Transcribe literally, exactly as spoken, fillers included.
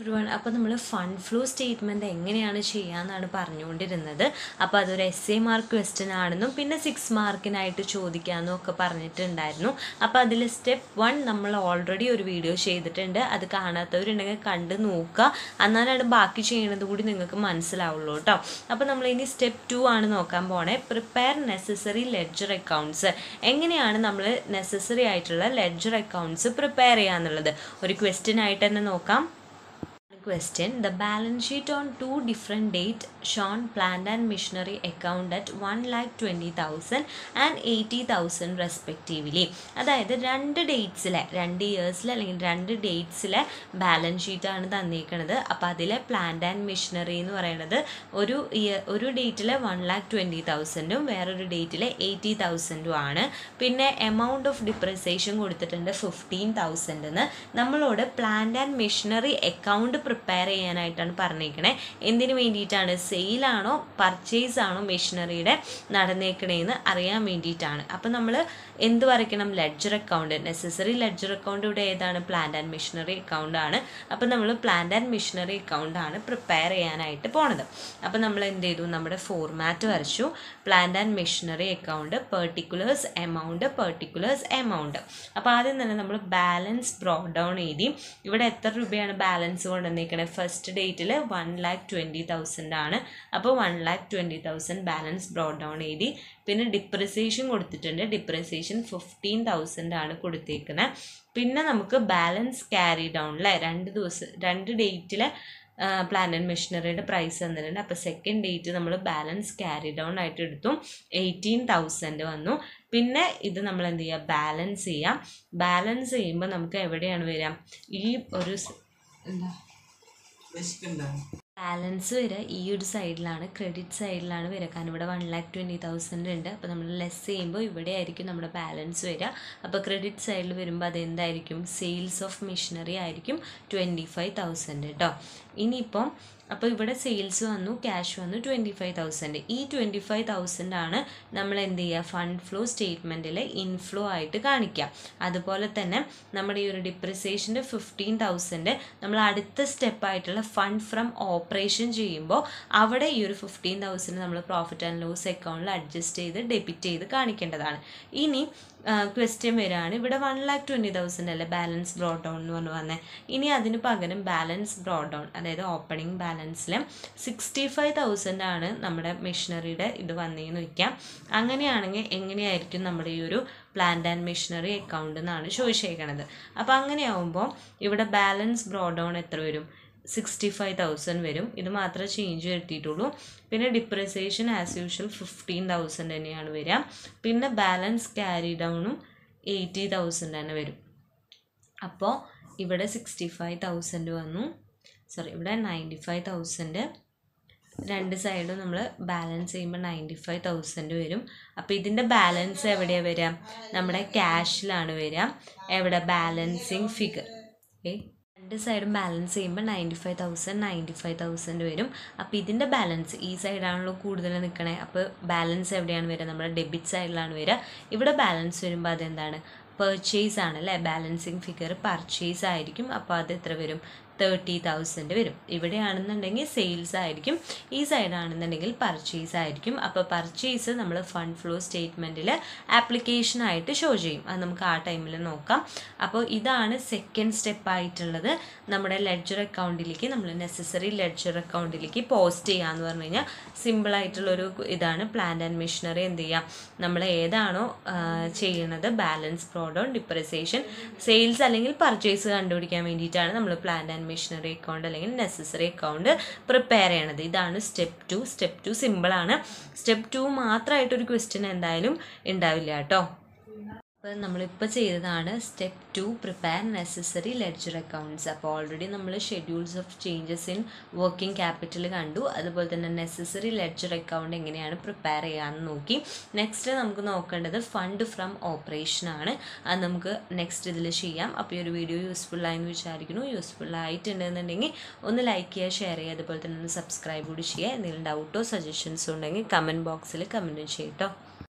everyone, അപ്പോൾ നമ്മൾ fund flow statement എങ്ങനെയാണ് ചെയ്യാമെന്നാണ് പറഞ്ഞുകൊണ്ടിരുന്നത്. അപ്പോൾ അതൊരു എസ് എ മാർക്ക് ക്വസ്റ്റ്യൻ ആണെന്നും പിന്നെ സിക്സ് മാർക്കിനായിട്ട് ചോദിക്കാമെന്നും ഒക്കെ പറഞ്ഞിട്ടുണ്ടായിരുന്നു. അപ്പോൾ അതിൽ സ്റ്റെപ്പ് വൺ നമ്മൾ ഓൾറെഡി ഒരു വീഡിയോ ചെയ്തിട്ടുണ്ട്. അത് കാണാത്തവരുണ്ടെങ്കിൽ കണ്ട് നോക്കുക, എന്നാലാണ് ബാക്കി ചെയ്യണത് കൂടി നിങ്ങൾക്ക് മനസ്സിലാവുള്ളൂ കേട്ടോ. അപ്പോൾ നമ്മൾ ഇനി സ്റ്റെപ്പ് ടു ആണ് നോക്കാൻ പോണേ. Prepare necessary ledger accounts. എങ്ങനെയാണ് നമ്മൾ നെസസറി ആയിട്ടുള്ള ലെഡ്ജർ അക്കൗണ്ട്സ് പ്രിപ്പയർ ചെയ്യാന്നുള്ളത് ഒരു ക്വസ്റ്റ്യൻ ആയിട്ട് തന്നെ നോക്കാം. Question: the balance sheet on two different dates shown plant and machinery account at one lakh twenty thousand and eighty thousand respectively. അതായത് രണ്ട് ഡേറ്റ്സിലെ രണ്ട് ഇയേഴ്സിലെ അല്ലെങ്കിൽ രണ്ട് ഡേറ്റ്സിലെ ബാലൻസ് ഷീറ്റാണ് തന്നിരിക്കുന്നത്. അപ്പോൾ അതിലെ പ്ലാന്റ് ആൻഡ് മെഷീനറി എന്ന് പറയുന്നത് ഒരു ഇയർ ഒരു ഡേറ്റിലെ വൺ ലാക്ക് ട്വൻറ്റി തൗസൻഡും വേറൊരു ഡേറ്റിലെ എയ്റ്റി തൗസൻഡും ആണ്. പിന്നെ എമൗണ്ട് ഓഫ് ഡിപ്രിസിയേഷൻ കൊടുത്തിട്ടുണ്ട് ഫിഫ്റ്റീൻ തൗസൻഡ് എന്ന്. നമ്മളോട് plant and machinery account prepare ചെയ്യാനായിട്ടാണ് പറഞ്ഞേക്കണേ. എന്തിനു വേണ്ടിയിട്ടാണ്? സെയിലാണോ പർച്ചേസ് ആണോ മെഷീനറിയുടെ നടന്നേക്കണേന്ന് അറിയാൻ വേണ്ടിയിട്ടാണ്. അപ്പം നമ്മൾ എന്ത് വരയ്ക്കണം? Ledger account. Necessary ledger account ഇവിടെ ഏതാണ്? പ്ലാന്റ് ആൻഡ് മെഷീനറി അക്കൗണ്ട് ആണ്. അപ്പം നമ്മൾ പ്ലാന്റ് ആൻഡ് മെഷീനറി അക്കൗണ്ട് ആണ് പ്രിപ്പയർ ചെയ്യാനായിട്ട് പോണത്. അപ്പം നമ്മൾ എന്ത് ചെയ്തു? നമ്മുടെ ഫോർമാറ്റ് വരച്ചു. Plant and machinery account, particulars amount, particulars amount. അപ്പോൾ ആദ്യം തന്നെ നമ്മൾ ബാലൻസ് ബ്രോട്ട് ഡൗൺ എഴുതി. ഇവിടെ എത്ര രൂപയാണ് ബാലൻസ് കൊണ്ടുവന്നേക്കണേ? ഫസ്റ്റ് ഡേറ്റിൽ വൺ ലാക്ക് ട്വൻറ്റി തൗസൻഡ് ആണ്. അപ്പോൾ one lakh twenty thousand balance brought down എഴുതി. പിന്നെ ഡിപ്രിസിയേഷൻ കൊടുത്തിട്ടുണ്ട്. ഡിപ്രിസിയേഷൻ ഫിഫ്റ്റീൻ തൗസൻഡ് ആണ് കൊടുത്തേക്കുന്നത്. പിന്നെ നമുക്ക് ബാലൻസ് ക്യാരി ഡൗൺ അല്ലേ, രണ്ട് ദിവസം രണ്ട് ഡേറ്റിലെ പ്ലാന്റ് ആൻഡ് മെഷീനറിയുടെ പ്രൈസ് തന്നിട്ടുണ്ട്. അപ്പോൾ സെക്കൻഡ് ഡേറ്റ് നമ്മൾ ബാലൻസ് ക്യാരി ഡൗൺ ആയിട്ട് എടുത്തു, എയ്റ്റീൻ തൗസൻഡ് വന്നു. പിന്നെ ഇത് നമ്മൾ എന്ത് ചെയ്യുക? ബാലൻസ് ചെയ്യാം. ബാലൻസ് ചെയ്യുമ്പോൾ നമുക്ക് എവിടെയാണ് വരിക? ഈ ഒരു എന്താ ബാലൻസ് വരിക ഈ ഒരു സൈഡിലാണ്, ക്രെഡിറ്റ് സൈഡിലാണ് വരിക. കാരണം ഇവിടെ വൺ ലാക്ക് ട്വൻറ്റി തൗസൻഡ് ഉണ്ട്. അപ്പോൾ നമ്മൾ ലെസ് ചെയ്യുമ്പോൾ ഇവിടെ ആയിരിക്കും നമ്മുടെ ബാലൻസ് വരിക. അപ്പോൾ ക്രെഡിറ്റ് സൈഡിൽ വരുമ്പോൾ അതെന്തായിരിക്കും? സെയിൽസ് ഓഫ് മെഷീനറി ആയിരിക്കും ട്വൻറ്റി ഫൈവ് തൗസൻഡ് കേട്ടോ. ഇനിയിപ്പം അപ്പോൾ ഇവിടെ സെയിൽസ് വന്നു, ക്യാഷ് വന്നു ട്വൻറ്റി ഫൈവ് തൗസൻഡ്. ഈ ട്വൻറ്റി ഫൈവ് തൗസൻഡ് ആണ് നമ്മൾ എന്ത് ചെയ്യുക? ഫണ്ട് ഫ്ലോ സ്റ്റേറ്റ്മെൻറ്റിൽ ഇൻഫ്ലോ ആയിട്ട് കാണിക്കുക. അതുപോലെ തന്നെ നമ്മുടെ ഈ ഒരു ഡിപ്രിസിയേഷൻ്റെ ഫിഫ്റ്റീൻ തൗസൻഡ് നമ്മൾ അടുത്ത സ്റ്റെപ്പായിട്ടുള്ള ഫണ്ട് ഫ്രം ഓപ്പറേഷൻ ചെയ്യുമ്പോൾ അവിടെ ഈ ഒരു ഫിഫ്റ്റീൻ തൗസൻഡ് നമ്മൾ പ്രോഫിറ്റ് ആൻഡ് ലോസ് അക്കൗണ്ടിൽ അഡ്ജസ്റ്റ് ചെയ്ത് ഡെബിറ്റ് ചെയ്ത് കാണിക്കേണ്ടതാണ്. ഇനി ക്വസ്റ്റ്യൻ വരികയാണ്, ഇവിടെ വൺ ലാക്ക് ട്വൻറ്റി തൗസൻഡ് അല്ലേ ബാലൻസ് ബ്രോട്ട് ഡൗൺ എന്ന് പറഞ്ഞു വന്നേ. ഇനി അതിന് പകരം ബാലൻസ് ബ്രോട്ട് ഡൗൺ, അതായത് ഓപ്പണിംഗ് ബാലൻസിൽ സിക്സ്റ്റി ഫൈവ് തൗസൻഡ് ആണ് നമ്മുടെ മെഷീനറിയുടെ ഇത് വന്നേന്ന് വയ്ക്കാം. അങ്ങനെയാണെങ്കിൽ എങ്ങനെയായിരിക്കും നമ്മുടെ ഈ ഒരു പ്ലാന്റ് ആൻഡ് മെഷീനറി അക്കൗണ്ട് എന്നാണ് ചോദിച്ചേക്കണത്. അപ്പോൾ അങ്ങനെയാവുമ്പോൾ ഇവിടെ ബാലൻസ് ബ്രോട്ട് ഡൗൺ എത്ര വരും? സിക്സ്റ്റി ഫൈവ് തൗസൻഡ് വരും. ഇത് മാത്രമേ ചേഞ്ച് വരുത്തിയിട്ടുള്ളൂ. പിന്നെ depreciation as usual fifteen thousand തന്നെയാണ് വരിക. പിന്നെ ബാലൻസ് ക്യാരി ഡൗണും എയ്റ്റി തൗസൻഡ് തന്നെ വരും. അപ്പോൾ ഇവിടെ സിക്സ്റ്റി ഫൈവ് തൗസൻഡ് വന്നു, സോറി ഇവിടെ നയൻറ്റി ഫൈവ് തൗസൻഡ്. രണ്ട് സൈഡും നമ്മൾ ബാലൻസ് ചെയ്യുമ്പോൾ നയൻറ്റി ഫൈവ് തൗസൻഡ് വരും. അപ്പോൾ ഇതിൻ്റെ ബാലൻസ് എവിടെയാണ് വരിക? നമ്മുടെ ക്യാഷിലാണ് വരിക. എവിടെ? Balancing figure. ഓക്കെ, രണ്ട് സൈഡും ബാലൻസ് ചെയ്യുമ്പോൾ ninety five thousand ninety five thousand വരും. അപ്പോൾ ഇതിൻ്റെ ബാലൻസ് ഈ സൈഡാണല്ലോ കൂടുതൽ നിൽക്കണേ. അപ്പോൾ ബാലൻസ് എവിടെയാണ് വരിക? നമ്മുടെ ഡെബിറ്റ് സൈഡിലാണ് വരിക. ഇവിടെ ബാലൻസ് വരുമ്പോൾ അതെന്താണ്? പെർച്ചേസ് ആണ് അല്ലേ. ബാലൻസിങ് ഫിഗർ പർച്ചേസ് ആയിരിക്കും. അപ്പോൾ അത് എത്ര വരും? തേർട്ടി തൗസൻഡ് വരും. ഇവിടെയാണെന്നുണ്ടെങ്കിൽ സെയിൽസ് ആയിരിക്കും, ഈ സൈഡാണെന്നുണ്ടെങ്കിൽ പർച്ചേസ് ആയിരിക്കും. അപ്പോൾ പർച്ചേസ് നമ്മൾ ഫണ്ട് ഫ്ലോ സ്റ്റേറ്റ്മെൻറ്റിൽ ആപ്ലിക്കേഷനായിട്ട് ഷോ ചെയ്യും. അത് നമുക്ക് ആ ടൈമിൽ നോക്കാം. അപ്പോൾ ഇതാണ് സെക്കൻഡ് സ്റ്റെപ്പായിട്ടുള്ളത്. നമ്മുടെ ലെഡ്ജർ അക്കൗണ്ടിലേക്ക് നമ്മൾ നെസസറി ലെഡ്ജർ അക്കൗണ്ടിലേക്ക് പോസ്റ്റ് ചെയ്യാന്ന് പറഞ്ഞു കഴിഞ്ഞാൽ സിമ്പിളായിട്ടുള്ളൊരു ഇതാണ്. പ്ലാന്റ് ആൻഡ് മെഷീനറി എന്ത് ചെയ്യാം? നമ്മൾ ഏതാണോ ചെയ്യുന്നത് balance brought down, depreciation, sales അല്ലെങ്കിൽ പർച്ചേസ് കണ്ടുപിടിക്കാൻ വേണ്ടിയിട്ടാണ് നമ്മൾ പ്ലാന്റ് ആൻഡ് മെഷീനറി അക്കൗണ്ട് അല്ലെങ്കിൽ നെസസറി അക്കൗണ്ട് പ്രിപ്പയർ ചെയ്യണത്. ഇതാണ് സ്റ്റെപ്പ് ടു. സ്റ്റെപ്പ് ടു സിമ്പിളാണ്. സ്റ്റെപ്പ് ടു മാത്രമായിട്ടൊരു ക്വസ്റ്റ്യൻ എന്തായാലും ഉണ്ടാവില്ല കേട്ടോ. അപ്പോൾ നമ്മളിപ്പോൾ ചെയ്തതാണ് step two, prepare necessary ledger accounts. അപ്പോൾ ഓൾറെഡി നമ്മൾ schedules of changes in working capital കണ്ടു. അതുപോലെ തന്നെ നെസസറി ലെഡ്ജർ അക്കൗണ്ട് എങ്ങനെയാണ് പ്രിപ്പയർ ചെയ്യാമെന്ന് നോക്കി. നെക്സ്റ്റ് നമുക്ക് നോക്കേണ്ടത് ഫണ്ട് ഫ്രം ഓപ്പറേഷൻ ആണ്. അത് നമുക്ക് നെക്സ്റ്റ് ഇതിൽ ചെയ്യാം. അപ്പോൾ ഈ ഒരു വീഡിയോ യൂസ്ഫുള്ളായെന്ന് വിചാരിക്കുന്നു. യൂസ്ഫുൾ ആയിട്ടുണ്ടെന്നുണ്ടെങ്കിൽ ഒന്ന് ലൈക്ക് ചെയ്യുക, ഷെയർ ചെയ്യുക, അതുപോലെ തന്നെ ഒന്ന് സബ്സ്ക്രൈബ് കൂടി ചെയ്യുക. എന്തെങ്കിലും ഡൗട്ടോ സജഷൻസോ ഉണ്ടെങ്കിൽ കമൻറ്റ് ബോക്സിൽ കമൻറ്റ് ചെയ്യട്ടോ.